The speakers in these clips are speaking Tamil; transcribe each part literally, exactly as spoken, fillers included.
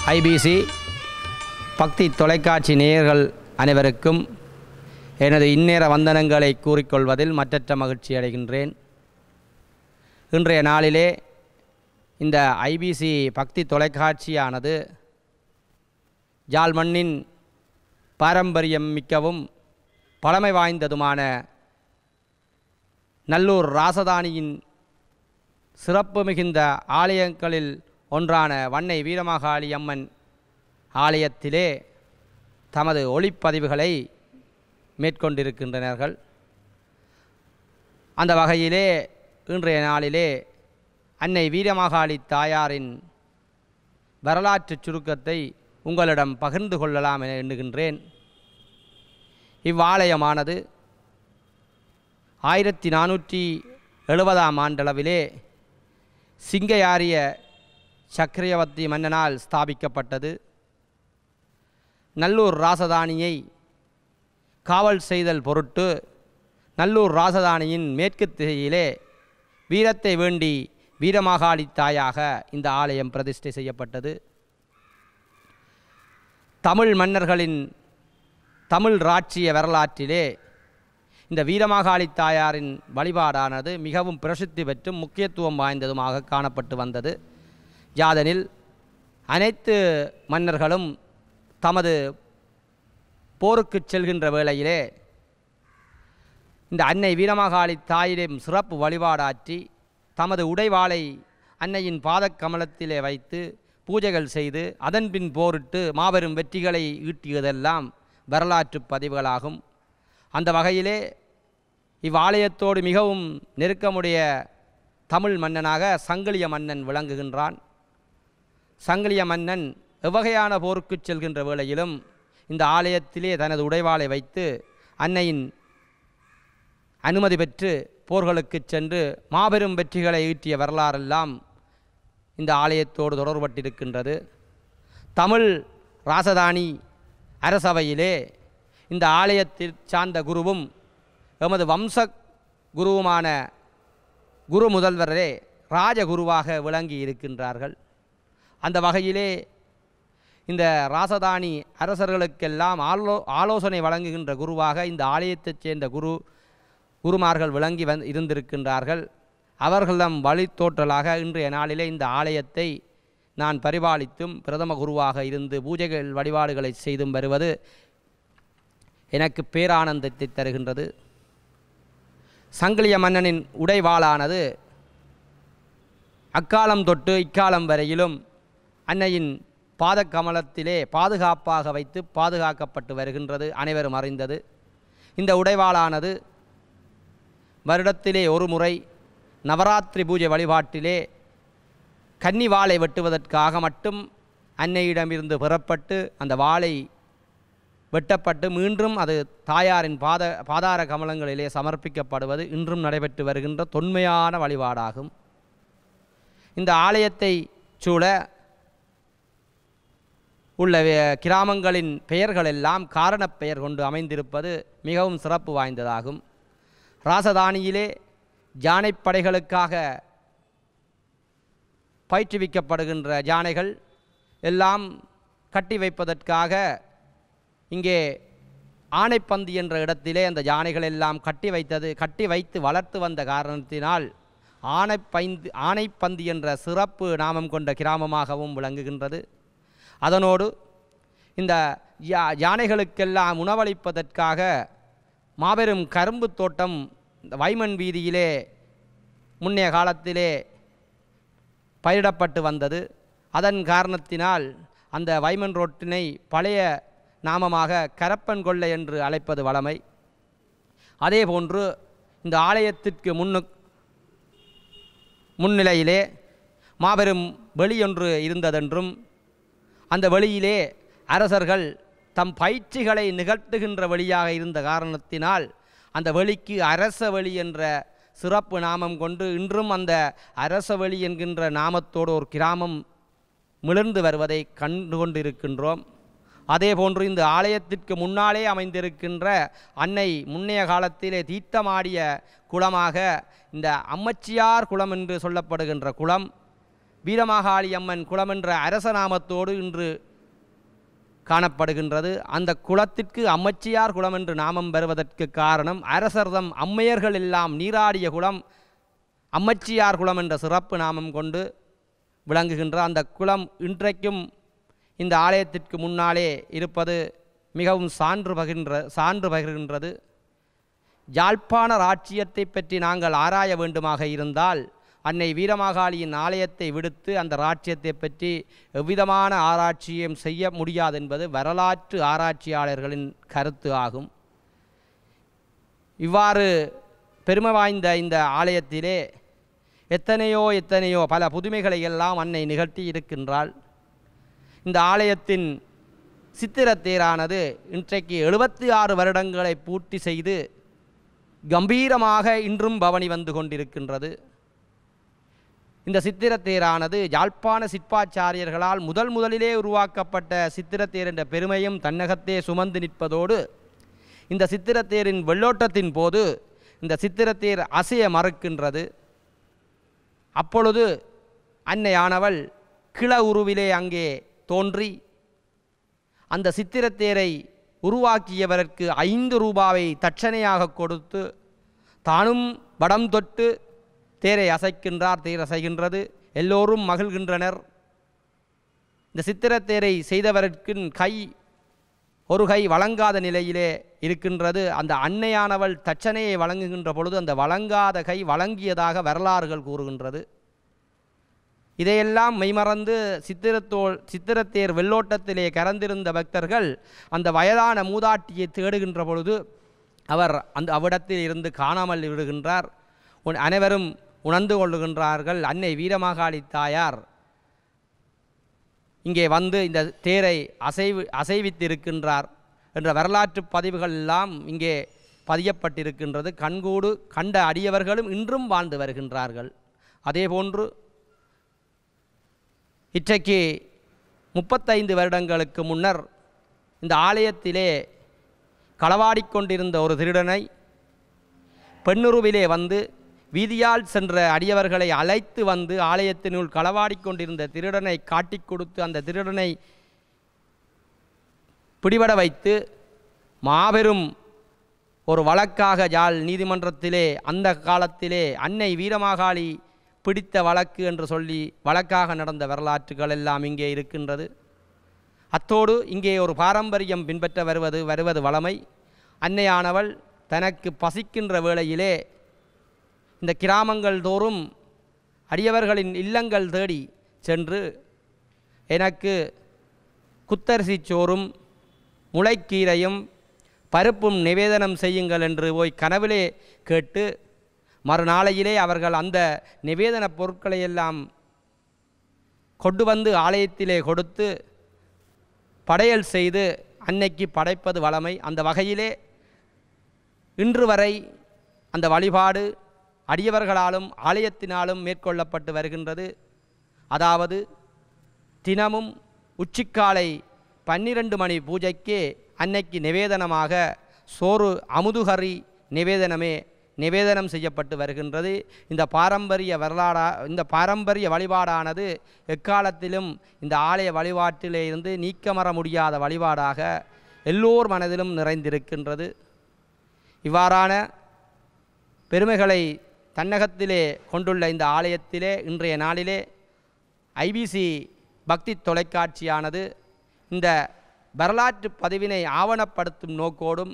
ஐபிசி பக்தி தொலைக்காட்சி நேயர்கள் அனைவருக்கும் எனது இந்நேர வந்தனங்களை கூறிக்கொள்வதில் மற்றற்ற மகிழ்ச்சி அடைகின்றேன். இன்றைய நாளிலே இந்த ஐபிசி பக்தி தொலைக்காட்சியானது ஜாழ் மண்ணின் பாரம்பரியம் மிக்கவும் பழமை வாய்ந்ததுமான நல்லூர் ராசதானியின் சிறப்பு மிகுந்த ஆலயங்களில் ஒன்றான வன்னை வீரமாகாளி அம்மன் ஆலயத்திலே தமது ஒளிப்பதிவுகளை மேற்கொண்டிருக்கின்றனர்கள். அந்த வகையிலே இன்றைய நாளிலே அன்னை வீரமாகாளி தாயாரின் வரலாற்று சுருக்கத்தை உங்களிடம் பகிர்ந்து கொள்ளலாம் என எண்ணுகின்றேன். இவ்வாலயமானது ஆயிரத்தி நானூற்றி எழுபதாம் ஆண்டளவிலே சிங்கையாரிய சக்கரவர்த்தி மன்னனால் ஸ்தாபிக்கப்பட்டது. நல்லூர் ராசதானியை காவல் செய்தல் பொருட்டு நல்லூர் ராசதானியின் மேற்கு திசையிலே வீரத்தை வேண்டி வீரமாகாளி தாயாக இந்த ஆலயம் பிரதிஷ்டை செய்யப்பட்டது. தமிழ் மன்னர்களின் தமிழ் இராச்சிய வரலாற்றிலே இந்த வீரமாகாளி தாயாரின் வழிபாடானது மிகவும் பிரசித்தி பெற்றும் முக்கியத்துவம் வாய்ந்ததுமாக காணப்பட்டு வந்தது. யாதெனில் அனைத்து மன்னர்களும் தமது போருக்கு செல்கின்ற வேளையிலே இந்த அன்னை வீரமாகாளி தாயிடம் சிறப்பு வழிபாடாற்றி தமது உடைவாளை அன்னையின் பாதக்கமலத்திலே வைத்து பூஜைகள் செய்து அதன் பின் போரிட்டு மாபெரும் வெற்றிகளை ஈட்டியதெல்லாம் வரலாற்று பதிவுகளாகும். அந்த வகையிலே இவ்வாலயத்தோடு மிகவும் நெருக்கமுடைய தமிழ் மன்னனாக சங்கிலிய மன்னன் விளங்குகின்றான். சங்கிலிய மன்னன் எவ்வகையான போருக்கு செல்கின்ற வேளையிலும் இந்த ஆலயத்திலே தனது உடைவாளை வைத்து அன்னையின் அனுமதி பெற்று போர்களுக்கு சென்று மாபெரும் வெற்றிகளை ஈட்டிய வரலாறெல்லாம் இந்த ஆலயத்தோடு தொடர்பட்டிருக்கின்றது. தமிழ் ராசதானி அரசவையிலே இந்த ஆலயத்தில் சார்ந்த குருவும் எமது வம்ச குருவுமான குரு முதல்வரே ராஜகுருவாக விளங்கி இருக்கின்றார்கள். அந்த வகையிலே இந்த ராசதானி அரசர்களுக்கெல்லாம் ஆலோ ஆலோசனை வழங்குகின்ற குருவாக இந்த ஆலயத்தைச் சேர்ந்த குரு குருமார்கள் விளங்கி வந் இருந்திருக்கின்றார்கள். அவர்களிடம் வழித்தோற்றலாக இன்றைய நாளிலே இந்த ஆலயத்தை நான் பரிபாலித்தும் பிரதம குருவாக இருந்து பூஜைகள் வழிபாடுகளை செய்தும் வருவது எனக்கு பேரானந்தத்தை தருகின்றது. சங்கிலிய மன்னனின் உடைவாளானது அக்காலம் தொட்டு இக்காலம் வரையிலும் அன்னையின் பாதக்கமலத்திலே பாதுகாப்பாக வைத்து பாதுகாக்கப்பட்டு வருகின்றது, அனைவரும் அறிந்தது. இந்த உடைவாளானது வருடத்திலே ஒரு முறை நவராத்திரி பூஜை வழிபாட்டிலே கன்னி வாளை வெட்டுவதற்காக மட்டும் அன்னையிடமிருந்து பெறப்பட்டு அந்த வாளை வெட்டப்பட்டு மீண்டும் அது தாயாரின் பாத பாதார கமலங்களிலே சமர்ப்பிக்கப்படுவது இன்றும் நடைபெற்று வருகின்ற தொன்மையான வழிபாடாகும். இந்த ஆலயத்தை சூழ உள்ள கிராமங்களின் பெயர்களெல்லாம் காரணப் பெயர் கொண்டு அமைந்திருப்பது மிகவும் சிறப்பு வாய்ந்ததாகும். ராசதானியிலே யானைப்படைகளுக்காக பயிற்றுவிக்கப்படுகின்ற யானைகள் எல்லாம் கட்டி வைப்பதற்காக இங்கே ஆனைப்பந்தி என்ற இடத்திலே அந்த யானைகள் எல்லாம் கட்டி வைத்தது கட்டி வைத்து வளர்த்து வந்த காரணத்தினால் ஆனைப்பைந்து ஆனைப்பந்தி என்ற சிறப்பு நாமம் கொண்ட கிராமமாகவும் விளங்குகின்றது. அதனோடு இந்த யா யானைகளுக்கெல்லாம் உணவளிப்பதற்காக மாபெரும் கரும்பு தோட்டம் இந்த வைமன் வீதியிலே முன்னைய காலத்திலே பயிரிடப்பட்டு வந்தது. அதன் காரணத்தினால் அந்த வைமன் ரோட்டினை பழைய நாமமாக கரப்பன் கொள்ளை என்று அழைப்பது வழமை. அதே போன்று இந்த ஆலயத்திற்கு முன்னு முன்னிலையிலே மாபெரும் வெளியொன்று இருந்ததென்றும் அந்த வெளியிலே அரசர்கள் தம் பயிற்சிகளை நிகழ்த்துகின்ற வழியாக இருந்த காரணத்தினால் அந்த வெளிக்கு அரச வெளி என்ற சிறப்பு நாமம் கொண்டு இன்றும் அந்த அரச வெளி என்கின்ற நாமத்தோடு ஒரு கிராமம் மிளர்ந்து வருவதை கண்டு கொண்டிருக்கின்றோம். அதே போன்று இந்த ஆலயத்திற்கு முன்னாலே அமைந்திருக்கின்ற அன்னை முன்னைய காலத்திலே தீர்த்தமாடிய குளமாக இந்த அம்மச்சியார் குளம் என்று சொல்லப்படுகின்ற குளம் வீரமாகாளி அம்மன் குளம் என்ற அரசநாமத்தோடு இன்று காணப்படுகின்றது. அந்த குளத்திற்கு அம்மச்சியார் குளம் என்று நாமம் பெறுவதற்கு காரணம் அரசர்தம் அம்மையர்கள் எல்லாம் நீராடிய குளம் அம்மச்சியார் குளம் என்ற சிறப்பு நாமம் கொண்டு விளங்குகின்ற அந்த குளம் இன்றைக்கும் இந்த ஆலயத்திற்கு முன்னாலே இருப்பது மிகவும் சான்று பகிர்கின்ற சான்று பகிர்கின்றது. யாழ்ப்பாண ராச்சியத்தை பற்றி நாங்கள் ஆராய வேண்டுமாக இருந்தால் அன்னை வீரமாகாளியின் ஆலயத்தை விடுத்து அந்த ராச்சியத்தை பற்றி எவ்விதமான ஆராய்ச்சியும் செய்ய முடியாது என்பது வரலாற்று ஆராய்ச்சியாளர்களின் கருத்து ஆகும். இவ்வாறு பெருமை வாய்ந்த இந்த ஆலயத்திலே எத்தனையோ எத்தனையோ பல புதுமைகளை எல்லாம் அன்னை நிகழ்த்தி இருக்கின்றாள். இந்த ஆலயத்தின் சித்திரத்தேரானது இன்றைக்கு எழுபத்தி ஆறு வருடங்களை பூர்த்தி செய்து கம்பீரமாக இன்றும் பவனி வந்து கொண்டிருக்கின்றது. இந்த சித்திரத்தேரானது யாழ்ப்பாண சிற்பாச்சாரியர்களால் முதல் முதலிலே உருவாக்கப்பட்ட சித்திரத்தேர் என்ற பெருமையும் தன்னகத்தே சுமந்து நிற்பதோடு இந்த சித்திரத்தேரின் வெள்ளோட்டத்தின் போது இந்த சித்திரத்தேர் அசைய மறுக்கின்றது. அப்பொழுது அன்னையானவள் கிள உருவிலே அங்கே தோன்றி அந்த சித்திரத்தேரை உருவாக்கியவருக்கு ஐந்து ரூபாவை தட்சணையாக கொடுத்து தானும் வடம் தொட்டு தேரை அசைக்கின்றார். தேர் அசைகின்றது, எல்லோரும் மகிழ்கின்றனர். இந்த சித்திரத்தேரை செய்தவருக்கு கை ஒரு கை வழங்காத நிலையிலே இருக்கின்றது. அந்த அன்னையானவள் தட்சணையை வழங்குகின்ற பொழுது அந்த வழங்காத கை வழங்கியதாக வரலாறுகள் கூறுகின்றது. இதையெல்லாம் மெய்மறந்து சித்திரத்தோல் சித்திரத்தேர் வெள்ளோட்டத்திலே கறந்திருந்த பக்தர்கள் அந்த வயதான மூதாட்டியை தேடுகின்ற பொழுது அவர் அந்த அவ்விடத்தில் இருந்து காணாமல் விடுகின்றார். அனைவரும் உணர்ந்து கொள்ளுகின்றார்கள், அன்னை வீரமாகாளி தாயார் இங்கே வந்து இந்த தேரை அசைவு அசைவித்திருக்கின்றார் என்ற வரலாற்று பதிவுகள் எல்லாம் இங்கே பதியப்பட்டிருக்கின்றது. கண்கூடு கண்ட அடியவர்களும் இன்றும் வாழ்ந்து வருகின்றார்கள். அதேபோன்று இன்றைக்கு முப்பத்தைந்து வருடங்களுக்கு முன்னர் இந்த ஆலயத்திலே களவாடிக்கொண்டிருந்த ஒரு திருடனை பெண்ணுருவிலே வந்து வீதியால் சென்ற அடியவர்களை அழைத்து வந்து ஆலயத்தினுள் களவாடிக்கொண்டிருந்த திருடனை காட்டிக் கொடுத்து அந்த திருடனை பிடிபட வைத்து மாபெரும் ஒரு வழக்காக யாழ் நீதிமன்றத்திலே அந்த காலத்திலே அன்னை வீரமாகாளி பிடித்த வழக்கு என்று சொல்லி வழக்காக நடந்த வரலாற்றுகள் எல்லாம் இங்கே இருக்கின்றது. அத்தோடு இங்கே ஒரு பாரம்பரியம் பின்பற்ற வருவது வருவது வளமை. அன்னையானவள் தனக்கு பசிக்கின்ற வேளையிலே இந்த கிராமங்கள் தோறும் அடியவர்களின் இல்லங்கள் தேடி சென்று எனக்கு குத்தரிசி சோறும் முளைக்கீரையும் பருப்பும் நிவேதனம் செய்யுங்கள் என்று போய் கனவிலே கேட்டு மறுநாளையிலே அவர்கள் அந்த நிவேதன பொருட்களை எல்லாம் கொண்டு வந்து ஆலயத்திலே கொடுத்து படையல் செய்து அன்னைக்கு படைப்பது வளமை. அந்த வகையிலே இன்று வரை அந்த வழிபாடு அடியவர்களாலும் ஆலயத்தினாலும் மேற்கொள்ளப்பட்டு வருகின்றது. அதாவது தினமும் உச்சிக்காலை பன்னிரண்டு மணி பூஜைக்கு அன்னைக்கு நிவேதனமாக சோறு அமுதுகறி நிவேதனமே நிவேதனம் செய்யப்பட்டு வருகின்றது. இந்த பாரம்பரிய வரலாறா இந்த பாரம்பரிய வழிபாடானது எக்காலத்திலும் இந்த ஆலய வழிபாட்டிலே இருந்து நீக்கமற முடியாத வழிபாடாக எல்லோர் மனதிலும் நிறைந்திருக்கின்றது. இவ்வாறான பெருமைகளை தன்னகத்திலே கொண்டுள்ள இந்த ஆலயத்திலே இன்றைய நாளிலே ஐபிசி பக்தி தொலைக்காட்சியானது இந்த வரலாற்று பதிவினை ஆவணப்படுத்தும் நோக்கோடும்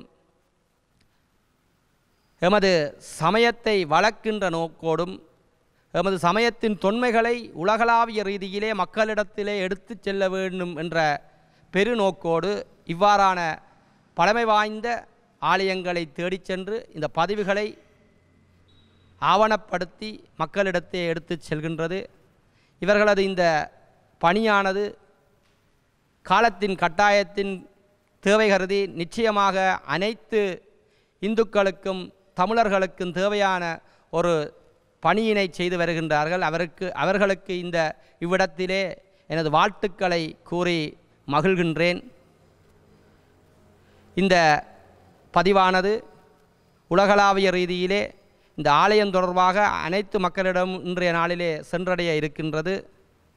எமது சமயத்தை வளர்க்கின்ற நோக்கோடும் எமது சமயத்தின் தொன்மைகளை உலகளாவிய ரீதியிலே மக்களிடத்திலே எடுத்து செல்ல வேண்டும் என்ற பெருநோக்கோடு இவ்வாறான பழமை வாய்ந்த ஆலயங்களை தேடிச் சென்று இந்த பதிவுகளை ஆவணப்படுத்தி மக்களிடத்தே எடுத்து செல்கின்றது. இவர்களது இந்த பணியானது காலத்தின் கட்டாயத்தின் தேவை கருதி நிச்சயமாக அனைத்து இந்துக்களுக்கும் தமிழர்களுக்கும் தேவையான ஒரு பணியினை செய்து வருகின்றார்கள். அவருக்கு அவர்களுக்கு இந்த இவ்விடத்திலே எனது வாழ்த்துக்களை கூறி மகிழ்கின்றேன். இந்த பதிவானது உலகளாவிய ரீதியிலே இந்த ஆலயம் தொடர்பாக அனைத்து மக்களிடம் இன்றைய நாளிலே சென்றடைய இருக்கின்றது.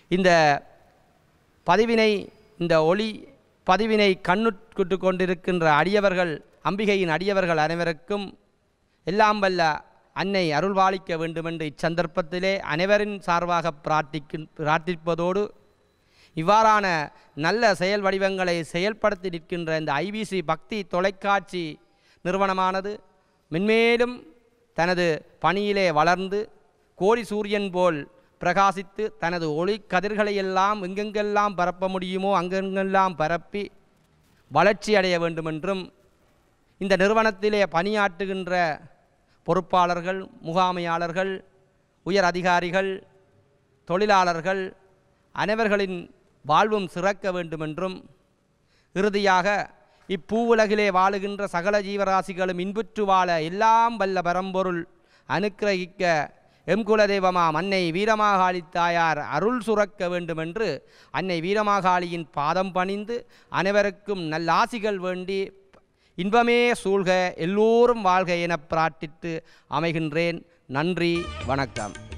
இந்த பதிவினை இந்த ஒளி பதிவினை கண்ணுட்குட்டு கொண்டிருக்கின்ற அடியவர்கள், அம்பிகையின் அடியவர்கள் அனைவருக்கும் எல்லாம் வல்ல அன்னை அருள்வாளிக்க வேண்டுமென்று இச்சந்தர்ப்பத்திலே அனைவரின் சார்பாக பிரார்த்திக்கு பிரார்த்திப்பதோடு இவ்வாறான நல்ல செயல் வடிவங்களை செயல்படுத்தி நிற்கின்ற இந்த ஐபிசி பக்தி தொலைக்காட்சி நிறுவனமானது மென்மேலும் தனது பணியிலே வளர்ந்து கோடி சூரியன் போல் பிரகாசித்து தனது ஒளி கதிர்களையெல்லாம் எங்கெங்கெல்லாம் பரப்ப முடியுமோ அங்கெங்கெல்லாம் பரப்பி வளர்ச்சி அடைய வேண்டுமென்றும் இந்த நிறுவனத்திலே பணியாற்றுகின்ற பொறுப்பாளர்கள், முகாமையாளர்கள், உயர் அதிகாரிகள், தொழிலாளர்கள் அனைவர்களின் வாழ்வும் சிறக்க வேண்டுமென்றும் இறுதியாக இப்பூவுலகிலே வாழுகின்ற சகல ஜீவராசிகளும் இன்புற்று வாழ எல்லாம் வல்ல பரம்பொருள் அனுக்கிரகிக்க எம் குலதெய்வமாம் அன்னை வீரமாகாளி தாயார் அருள் சுரக்க வேண்டுமென்று அன்னை வீரமாகாளியின் பாதம் பணிந்து அனைவருக்கும் நல்லாசிகள் வேண்டி இன்பமே சூழ்க, எல்லோரும் வாழ்க என பிரார்த்தித்து அமைகின்றேன். நன்றி, வணக்கம்.